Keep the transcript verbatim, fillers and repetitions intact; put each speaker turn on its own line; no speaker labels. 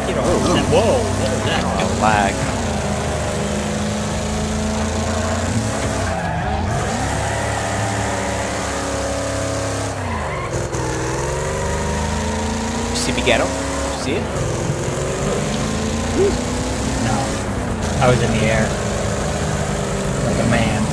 Get off that. Whoa, what was that?
Oh, lag. You see me get him? You see it?
No. I was in the air. Like a man.